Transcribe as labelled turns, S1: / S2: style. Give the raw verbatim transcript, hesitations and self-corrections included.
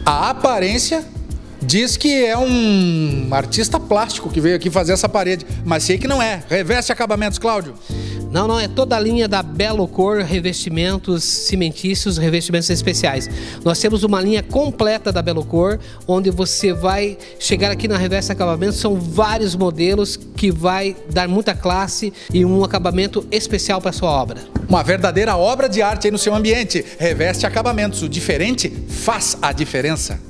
S1: A aparência diz que é um artista plástico que veio aqui fazer essa parede, mas sei que não é. Reveste Acabamentos, Cláudio.
S2: Não, não, é toda a linha da Belocor, revestimentos cimentícios, revestimentos especiais. Nós temos uma linha completa da Belocor, onde você vai chegar aqui na Reveste Acabamentos, são vários modelos que vai dar muita classe e um acabamento especial para a sua obra.
S1: Uma verdadeira obra de arte aí no seu ambiente. Reveste Acabamentos, o diferente faz a diferença.